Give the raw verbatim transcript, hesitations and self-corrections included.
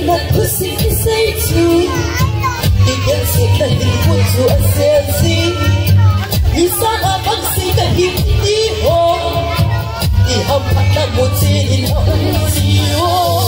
那苦心的谁做？你跟谁跟你不做啊？谁知？你啥啊？放谁跟你的好？你好怕那么接你好自由？